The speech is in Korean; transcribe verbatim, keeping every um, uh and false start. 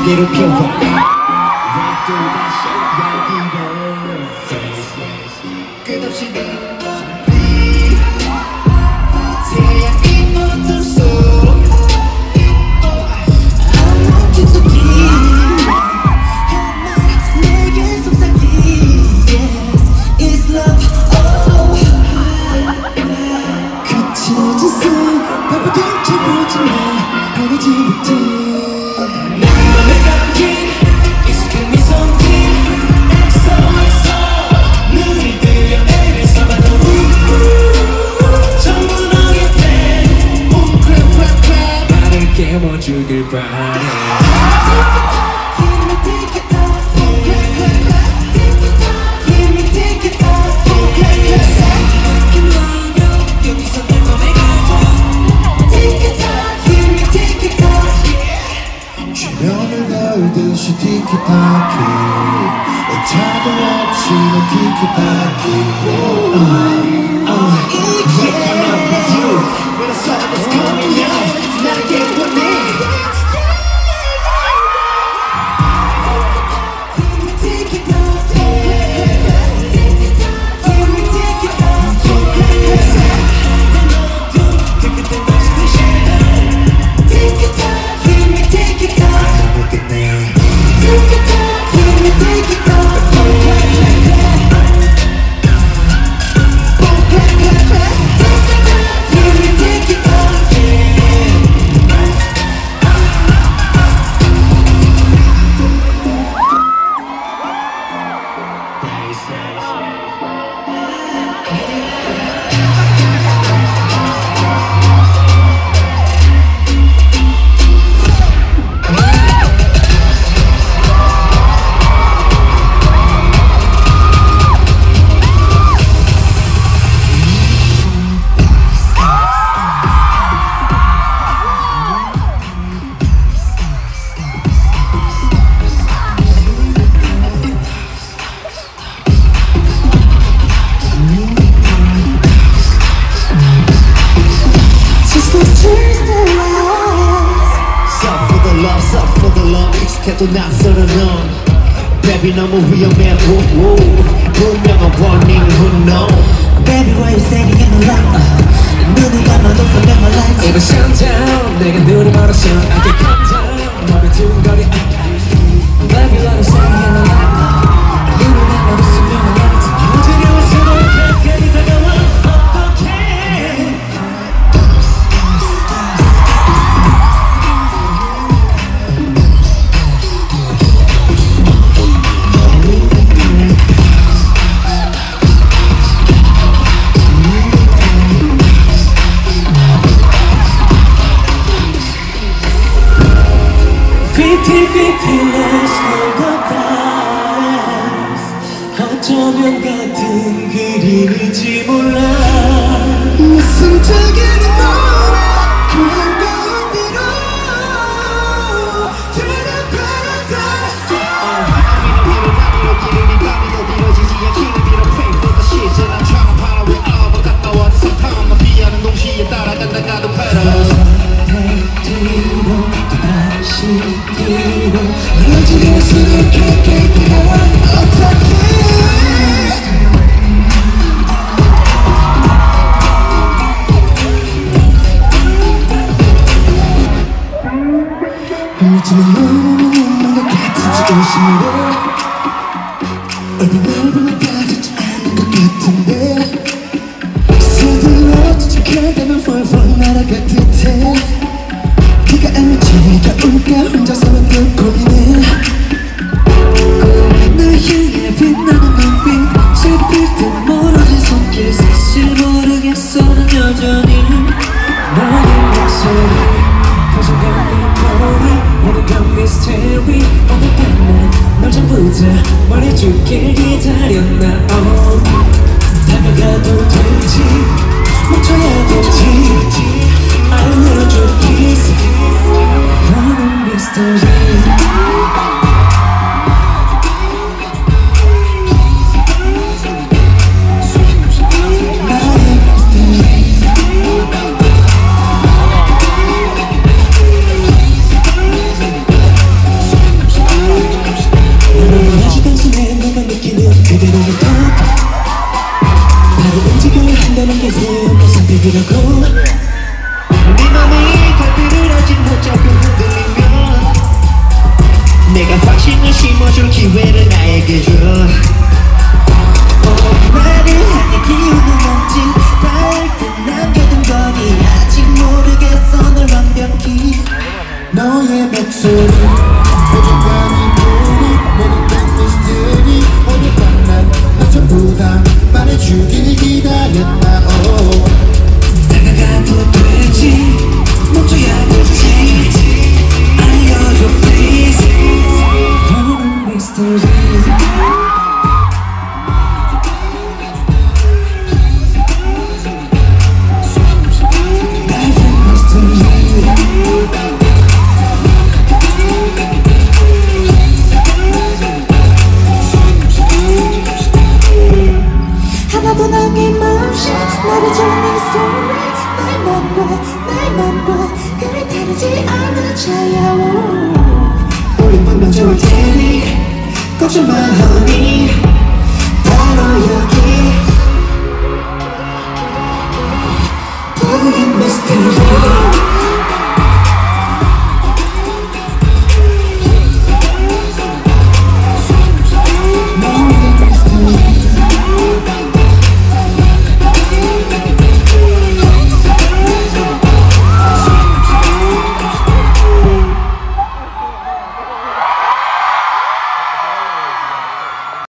날개를 펴봐 끝없이 빛 새하얀 이 어둠 속 I want you to be 내게 속삭이 Yes, it's love oh 그쳐진 손 바보같이 보지 마 하늘지 못해 깨워주길 바래 주변을 걸듯이 티키타키 오차도 없이 너 티키타키 익숙해도 낯설은 넌 Baby 너무 위험해 woo, woo. 분명한 warning who know Baby why you saying in the light uh, 눈을 감아도 선명한 lights Even shutdown 내가 눈을 멀었어 I can calm down 너를 두근거려 Baby why you saying in the light uh, 눈을 감아도 선명한 lights 두려워서도 가까이 다가와 어떡해 Fearless, no goodbyes 어쩌면 같은 그림일지 몰라 무슨 저기는 너와 그 한가운 뒤로 들어간 paradise 하늘이 위로 나비로 기름이 밤이도 길어지지 않기를 빌어 Pray for the shit I'm trying to follow it all 가까워진 성탄 너 피하는 동시에 따라간다 가도 paradise 뒤로 다시 뒤로 멀어질수록 가까이 다가와 어떡해 흘리지만 너무너무 것 같은 지금심으로 얼굴 얼굴을 빠지지 않는 것 같은데 서둘러 지적한다면 펄펄 날아갈 듯해 네가 아는 제가 올까 혼자서만 늘 고민해 날 향해 빛나는 눈빛 슬플 듯 멀어진 손길 사실 모르겠어 난 여전히 너의 목소리 표정은 이 거리 모든 건 미스테리 오늘 밤에 널 전부 다 말해주길 기다렸나 oh. 다가가도 되지 멈춰야 되지 I want your peace 너는 mystery 못 잡고 흔들리면 내가 확신을 심어줄 기회를 나에게 줘. 어, 말을 하는 기운은 없지. 닿을 듯 남겨둔 거니 아직 모르겠어 널 완벽히. 너의 목소리 오죽하니 우리 모든 팬들이 오늘 밤 난 전부 다 말해주길 기다렸나. oh. 다가가도 되지 멈춰야 되지. 알려줘 please. 너는 mystery. 하나도 남김없이 말해주는 story. 내 맘과 내 맘과 그리 다르지 않은 차야워. 우린 분명 좋을 테니 걱정 마 honey. 바로 여기 푸른 mystery.